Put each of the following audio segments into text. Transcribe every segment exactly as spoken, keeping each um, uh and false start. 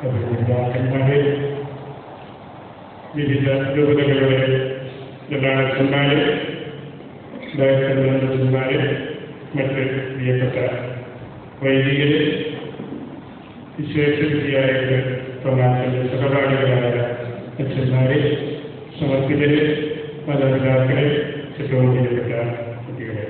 പിതാക്കന്മാരെ, വിവിധ രൂപതകളുടെ പ്രധാനന്മാരെ, ഡയറക്ടർമാരെ, മറ്റ് പ്രിയപ്പെട്ട വൈദികരെ, വിശേഷവിധിയായിട്ട് പ്രധാനത്തിന്റെ സഹപാഠികളായ അച്ഛന്മാരെ, സമർപ്പിതരെ, മാതാപിതാക്കളെ, ഏറ്റവും പ്രിയപ്പെട്ട കുട്ടികളെ,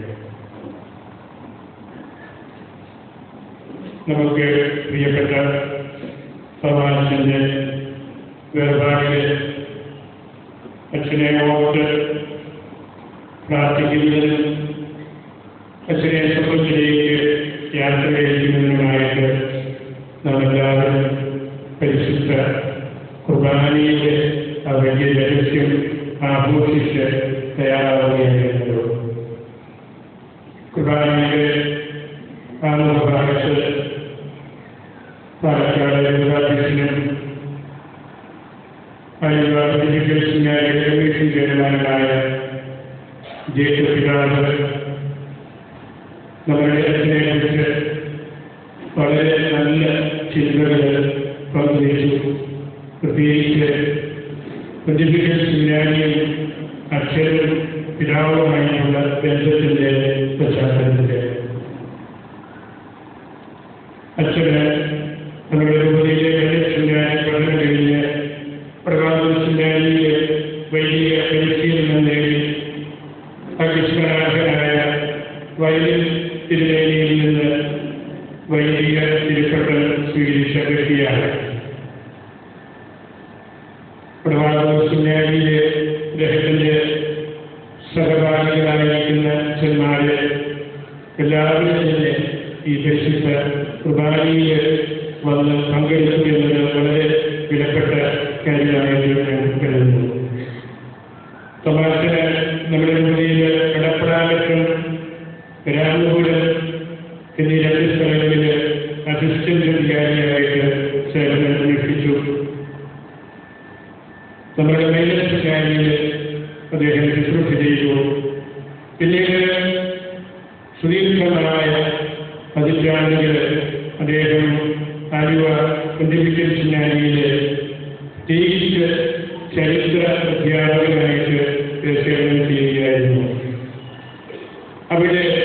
നമുക്ക് പ്രിയപ്പെട്ട പ്രവാചകന്റെ വേർപാടിൽ അച്ഛനെ ഓർത്ത് പ്രാർത്ഥിക്കുന്നതിനും അച്ഛനെ സമൂഹത്തിലേക്ക് യാത്ര കഴിക്കുന്നതിനുമായിട്ട് നാമെല്ലാവരും പരിശുദ്ധ കുർബാനയുടെ ആ വലിയ രഹസ്യം ആഘോഷിച്ച് തയ്യാറാവുകയായിരുന്നു. കുർബാനയുടെ ആമുഖഭാഗത്ത് പാലക്കാട് രൂപാധ്യക്ഷനും കമ്മീഷൻ ചെയർമാനായ ജേക്കബ് പിതാവ് നമ്മുടെ അച്ഛനെ കുറിച്ച് വളരെ നല്ല ചിന്തകൾ പങ്കുവച്ചു. പ്രത്യേകിച്ച് പൊന്തിഫിക്കൽ സെമിനാരിയും അച്ഛനും പിതാവുമായിട്ടുള്ള ബന്ധത്തിന്റെ പശ്ചാത്തലത്തിൽ അച്ഛന് നമ്മുടെ രൂപതയിലെ സെമിനാരി പഠനം കഴിഞ്ഞ് പ്രകാശ സെമിനാരിയിലെ വൈദിക പരിശീലനം നേടി അവിസ്മരാർഹനായ വയലിൻ തിരുവേദിയിൽ നിന്ന് വൈദിക തിരുപ്പട്ടം സ്വീകരിച്ച വ്യക്തിയാണ്. പ്രഭാത സെമിനാരിയിലെ അദ്ദേഹത്തിന്റെ സഹപാഠികളായിരിക്കുന്ന അച്ഛന്മാരെ എല്ലാവരും തന്നെ ഈ പരിശുദ്ധ കുർബാനയിൽ വന്ന് പങ്കെടുത്തു എന്നത് വളരെ വിലപ്പെട്ട കാര്യമായിട്ട് ഞാൻ കരുതുന്നു. തമാശന് നമ്മുടെ മുന്നിൽ കടപ്പടാലത്തും രാമപുരം എന്നീ രണ്ട് സ്ഥലങ്ങളിൽ അസിസ്റ്റന്റ് അധികാരിയായിട്ട് സേവനം അനുഷ്ഠിച്ചു. നമ്മുടെ മൈലസ് കാര്യത്തിൽ അദ്ദേഹം ശുശ്രൂഷ ചെയ്തു. പിന്നീട് സുദീർഘമായ പതിറ്റാണ്ടുകൾ അദ്ദേഹം ആലുവ പൊന്തിഫിക്കൽ സെമിനാരിയിലെ പ്രത്യേകിച്ച് ചരിത്ര അധ്യാപകനായിട്ട് സേവനം ചെയ്യുകയായിരുന്നു. അവിടെ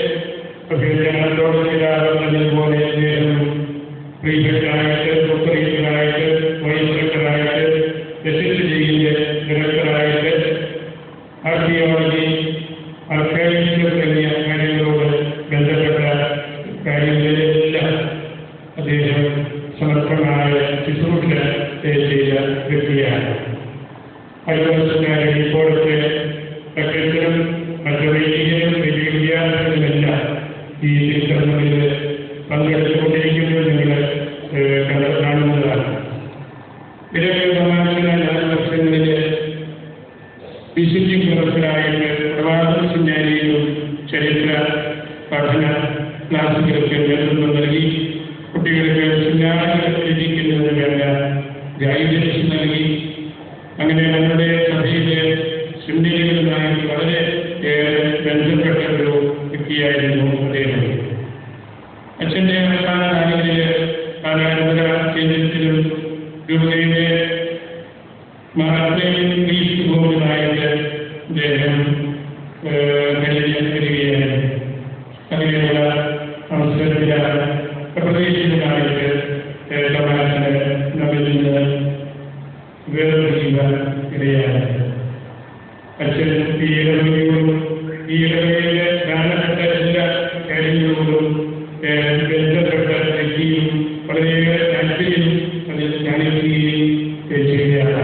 പോലെ അദ്ദേഹം പ്രീഫെക്ടറായിട്ട്, സൂപ്പർവൈസറായിട്ട്, വൈസ് ഡയറക്ടറായിട്ട്, എസ്എസ്ഡിയുടെ ഡയറക്ടറായിട്ട്, ആർക്കിയോളജി, ആർക്കൈവ്സ് തുടങ്ങിയ കാര്യങ്ങളോട് ബന്ധപ്പെട്ട കാര്യങ്ങളിലെല്ലാം അദ്ദേഹം സമർപ്പണമായ ശുശ്രൂഷ ചെയ്ത വ്യക്തിയാണ്. അതുപോലെ ഇപ്പോഴത്തെ പ്രകൃതിയും മറ്റു വൈദികരും വലിയ വിദ്യാർത്ഥികളുമെല്ലാം ഈ തിരുത്തരങ്ങളിൽ പങ്കെടുത്തുകൊണ്ടിരിക്കുന്നത് നിങ്ങൾ കാണുന്നതാണ്. വിരകമായ നാല് വർഷങ്ങളിൽ വിശുദ്ധി പ്രവർത്തനായിട്ട് പ്രവാസ സെമിനാരിയിലും ചരിത്ര പഠന ക്ലാസുകൾക്ക് നേതൃത്വം നൽകി. കുട്ടികൾക്ക് സെമിനാറുകൾ രചിക്കുന്നതിന് വേണ്ട ഗൈഡൻസ് നൽകി. അങ്ങനെ നമ്മുടെ സഭയിലെ സെമിനാരികളുമായി വളരെ ഏറെ ബന്ധപ്പെട്ട ഒരു വ്യക്തിയായിരുന്നു അദ്ദേഹം. അച്ഛൻ്റെ അവസാന കാലങ്ങളിൽ കാലാനന്തര കേന്ദ്രത്തിലും രൂപതയുടെ മഹാത്മയും ഇംഗ്ലീഷ് ബോർഡിനായിട്ട് അദ്ദേഹം കഴിഞ്ഞ് വരികയായിരുന്നു. അങ്ങനെയുള്ള അവസരത്തിലാണ് പ്രദേശത്തിനായിട്ട് സമാജത്തിന് നമ്മിൽ നിന്ന് വേർതിരിക്കാൻ ഇടയാണ്. അച്ഛൻ ഈ ഇടവകയോടും ഈ ഇടവകയിലെ പ്രധാനപ്പെട്ട എല്ലാ കാര്യങ്ങളോടും ബന്ധപ്പെട്ട വ്യക്തിയും വളരെയേറെ താല്പര്യം അതിൽ കാണിക്കുകയും ചെയ്യുകയാണ്.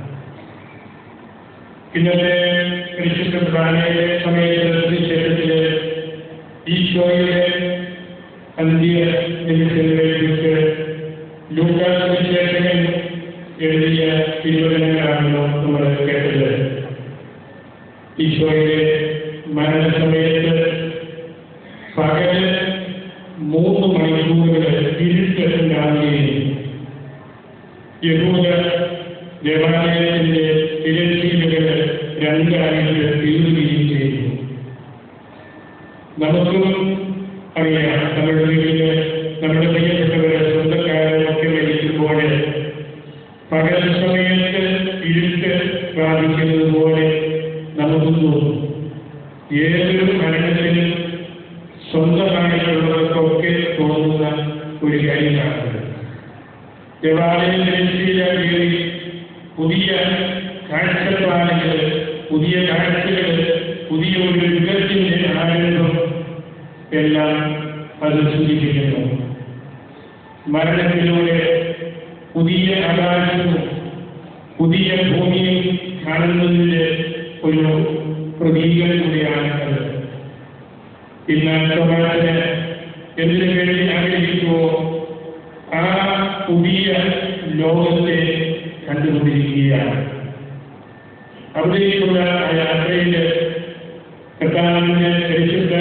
ഇന്നത്തെ പരിശുദ്ധ കുർബാനയുടെ സമയത്ത് ശേഷത്തില് ഈശോയുടെ അന്ത്യ നിമിഷങ്ങളെക്കുറിച്ച് ലൂക്കാസ് സുവിശേഷകൻ എഴുതിയ തിരുവചനങ്ങളാണല്ലോ നമ്മൾ കേട്ടത്. ഈശോയുടെ മരണസമയത്ത് പകല് മൂന്ന് മണിക്കൂറുകൾ ഇരുട്ടുണ്ടാവുകയും യഹൂദ ദേവാലയത്തിന്റെ തിരശ്ശീലകൾ രണ്ടായിട്ട് തീരുകയും ചെയ്തു. നമുക്കും അറിയാം, നമ്മുടെ വീട്ടില് നമ്മുടെ പ്രിയപ്പെട്ടവരെ സ്വന്തക്കാരൊക്കെ മരിക്കുമ്പോൾ പകൽ സമയത്ത് ഇരുട്ട് ബാധിക്കുന്നത് പോലെ നമുക്ക് തോന്നും. ഏതൊരു മരണത്തിനും സ്വന്തമായിട്ടുള്ളവർക്കൊക്കെ തോന്നുന്ന ഒരു കാര്യമാണ്. ദേവാലയം തിരശ്ശീലയിൽ പുതിയ കാഴ്ചപ്പാടുകൾ, പുതിയ കാഴ്ചകൾ, പുതിയ ഒരു യുഗത്തിന്റെ ആരംഭം എല്ലാം അത് സൂചിപ്പിക്കുന്നു. മരണത്തിലൂടെ പുതിയ ആകാശവും പുതിയ ഭൂമിയും കാണുന്നതിന്റെ ഒരു പ്രതീകം കൂടിയാണ് അത്. ഇന്ന് സമാജത്തിന് എന്തിനു വേണ്ടി ആഗ്രഹിക്കുമോ ആ പുതിയ ലോകത്തെ കണ്ടുകൊണ്ടിരിക്കുകയാണ്. അവിടേക്കുള്ള ആ യാത്രയില് കർത്താവിനെ പരിശുദ്ധ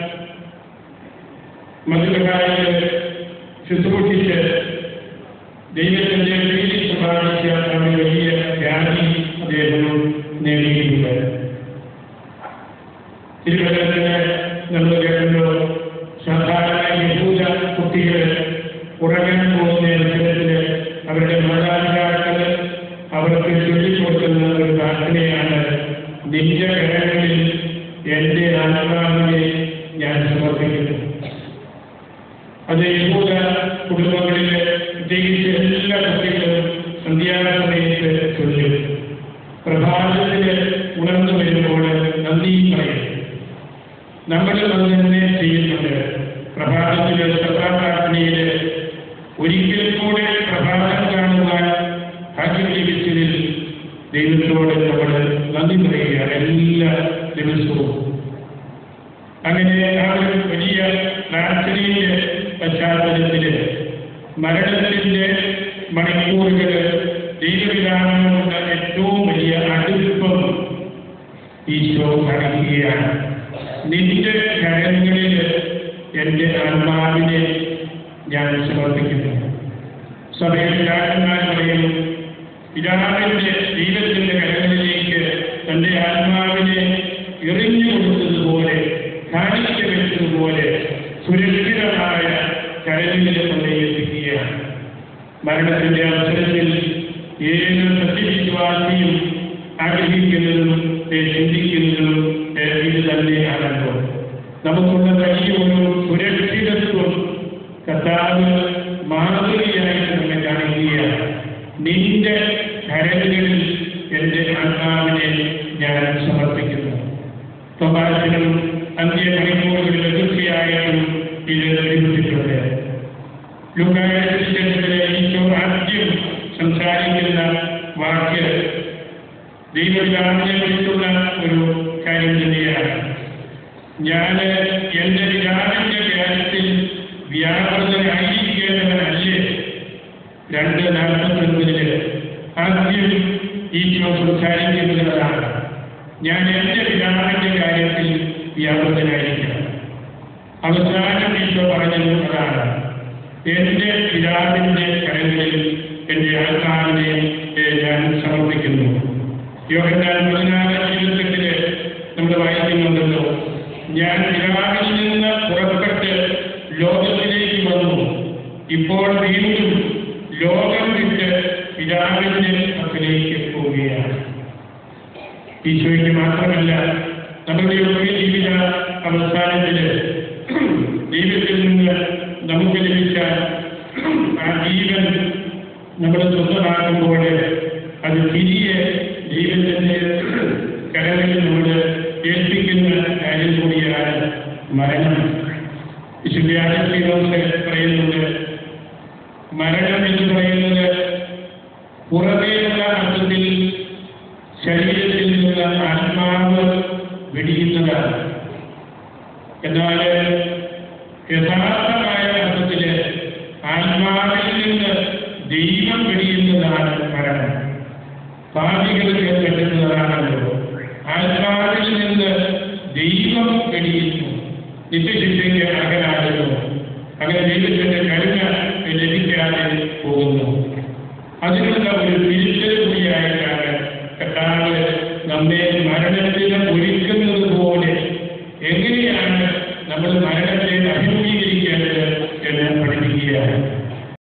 മധുരകാരില് ശുശ്രൂഷിച്ച് ദൈവത്തിന്റെ പ്രീതി സമ്പാദിച്ച ഒരു വലിയ ഖ്യാതി അദ്ദേഹം നേടിയിട്ടുണ്ട്. തിരുവനന്തപുരത്തിന് നമ്മൾ കേട്ടല്ലോ, സാധാരണ യഹൂദ കുട്ടികൾ ഉറങ്ങാൻ പോകുന്ന അവസരത്തില് അവരുടെ മാതാപിതാക്കൾ അവർക്ക് ചൊല്ലിക്കൊടുക്കുന്ന ഒരു പ്രാർത്ഥനയാണ്, നിന്റെ കരങ്ങളിൽ എന്റെ ആത്മാവിനെ ഞാൻ സമർപ്പിക്കുന്നു. അത് യഹൂദ കുടുംബങ്ങളിലെ പ്രത്യേകിച്ച് എല്ലാ കുട്ടികളും സന്ധ്യാസമയത്ത് ചൊല്ലും. പ്രഭാതത്തിന് ഉണർന്നു വരുമ്പോൾ നന്ദി പറയും. നമ്മൾ അത് തന്നെ ചെയ്യുന്നുണ്ട്. പ്രഭാതത്തിലെ സഭാപ്രാർത്ഥനയില് ഒരിക്കൽ കൂടെ പ്രഭാതം കാണുവാൻ ഭാഗ്യം ലഭിച്ചതിൽ ദൈവത്തോട് നമ്മൾ നന്ദി പറയുകയാണ് എല്ലാ ദിവസവും. അങ്ങനെ ആ ഒരു വലിയ പ്രാർത്ഥനയുടെ പശ്ചാത്തലത്തില് മരണത്തിന്റെ മണിക്കൂറുകൾ ദൈവപിതാവിനോടുള്ള ഏറ്റവും വലിയ അടുപ്പം ഈശോ കാണിക്കുകയാണ്. നിന്റെ കരങ്ങളിൽ എന്റെ ആത്മാവിനെ ഞാൻ സമർപ്പിക്കുന്നു. സഭയിൽ പിതാക്കന്മാർ പറയുന്നു, പിതാവിന്റെ ദൈവത്തിന്റെ കരങ്ങളിലേക്ക് തന്റെ ആത്മാവിനെ എറിഞ്ഞു കൊടുത്തതുപോലെ, കാണിച്ചു വെച്ചതുപോലെ സുരക്ഷിതമായ കരങ്ങളിൽ കൊണ്ടെത്തിക്കുകയാണ്. മരണത്തിന്റെ അവസരത്തിൽ ഏത് സത്യവിശ്വാസിയും ആഗ്രഹിക്കുന്നതും ചിന്തിക്കുന്നതും ഇത് തന്നെയാണല്ലോ. നമുക്കുള്ള വലിയൊരു സുരക്ഷിതത്വം കർത്താവ് മാതൃകയായിട്ട് നമ്മെ കാണിക്കുകയാണ്. നിന്റെ കരങ്ങളിൽ എന്റെ ആത്മാവിനെ ഞാൻ സമർപ്പിക്കുന്നു. പ്രഭാഷണം അന്ത്യമണിക്കൂറുകളിൽ തീർച്ചയായിട്ടും ഇത് ലഭിച്ചിട്ടുണ്ട്. ലൂക്കായുടെ ഈശോ ആദ്യം സംസാരിക്കുന്ന വാക്ക് ദൈവപിതാവിനെ കുറിച്ചുള്ള ഒരു കാര്യം തന്നെയാണ്. ഞാൻ എന്റെ പിതാവിന്റെ കാര്യത്തിൽ വ്യാപൃതനായിരിക്കേണ്ടവനല്ലേ. രണ്ട് നാൽപ്പത്തൊൻപതില് ആദ്യം ഈശോ സംസാരിക്കുന്നതാണ്, ഞാൻ എന്റെ പിതാവിന്റെ കാര്യത്തിൽ വ്യാപൃതനായിരിക്കണം. അവസാനം ഈശോ പറഞ്ഞത് അതാണ്, എന്റെ പിതാവിന്റെ കരങ്ങളിൽ എന്റെ ആത്മാവിനെ ഞാൻ സമർപ്പിക്കുന്നു. യോഹന്നാൻ പതിനാറ് ഇരുപത്തെട്ടില് നമ്മൾ വായിക്കുന്നുണ്ടല്ലോ, ഞാൻ പിതാവിൽ നിന്ന് പുറപ്പെട്ട് ലോകത്തിലേക്ക് വന്നു, ഇപ്പോൾ വീണ്ടും ലോകം വിട്ട് പിതാവിന്റെ പക്കലേക്ക് പോവുകയാണ്. ഈശോയ്ക്ക് മാത്രമല്ല, നമ്മുടെ ഒക്കെ ജീവിത അവസാനത്തില് ദൈവത്തിൽ നിന്ന് നമുക്ക് ലഭിച്ച ആ ജീവൻ നമ്മൾ സ്വന്തമാക്കുമ്പോൾ അത് തിരികെ ദൈവത്തിന്റെ കരങ്ങളിൽ നമ്മൾ ഏൽപ്പിക്കുന്ന കാര്യം കൂടിയാണ് മരണം. വിശുദ്ധാചാര്യ പറയുന്നുണ്ട്, മരണം എന്ന് പറയുന്നത് പുറമേയുള്ള അർത്ഥത്തിൽ ശരീരത്തിൽ നിന്ന് ആത്മാവ് വെടിയുന്നതാണ്. എന്നാൽ യഥാർത്ഥമായ അർത്ഥത്തില് ആത്മാവിൽ നിന്ന് ദൈവം വെടിയുന്നതാണ് മരണം. പാപികൾക്ക് പറ്റുന്നതാണല്ലോ. ആത്മാവിൽ നിന്ന് ദൈവം വെടിയുന്നു, നിത്യശിക്ഷയ്ക്ക് അകലാകുന്നു. അങ്ങനെ ദൈവത്തിന്റെ കരുണ ലഭിക്കാതെ പോകുന്നു. അതിനുള്ള ഒരു തിരിച്ചൽ കൂടിയായിട്ടാണ് കർത്താവ് നമ്മെ മരണത്തിന് ഒരുക്കുന്നത് പോലെ എങ്ങനെയാണ് നമ്മൾ മരണത്തെ അഭിമുഖീകരിക്കേണ്ടത് എന്ന് പഠിപ്പിക്കുകയാണ്.